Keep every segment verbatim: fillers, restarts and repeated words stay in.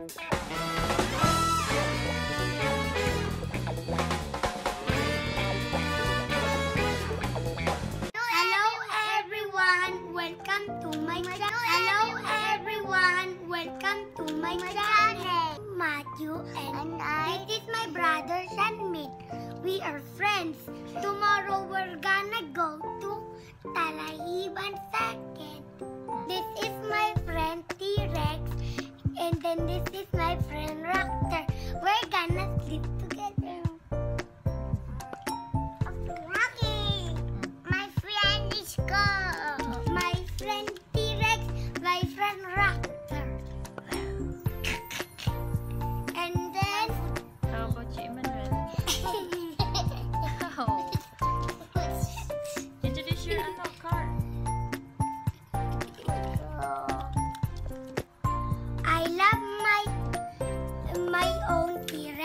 Hello everyone, welcome to my channel. Hello everyone, welcome to my channel. Matthew and I. This is my brother Shanmit. We are friends. Tomorrow we're gonna go to Talahiban second. This is my friend T-rex, and then this is my friend Raptor. We're gonna sleep together. Okay, my friend is go. My friend T-rex, my friend Raptor. And then How about you, Immanuel? Oh. Introduce your ano, car. I love my my own T-rex.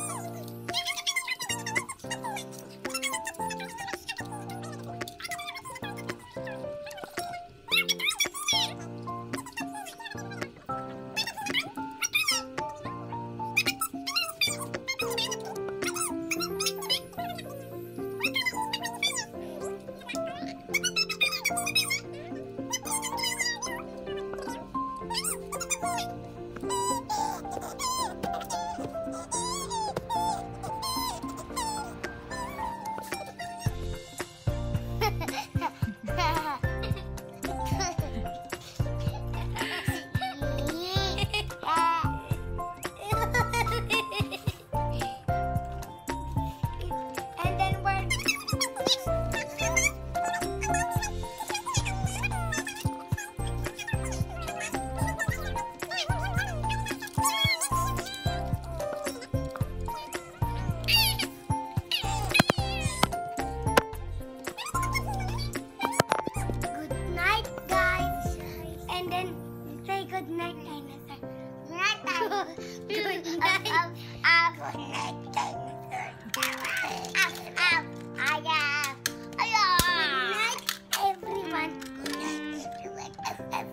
Good night, dinosaur. Good night, dinosaur. Good night. Um, um, good night, dinosaur. Um, um, ayah. Ayah. Good night, everyone. Good night, everyone.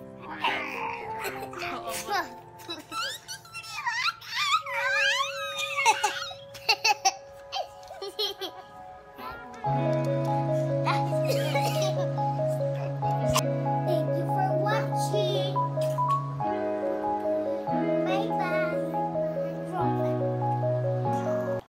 Um, um.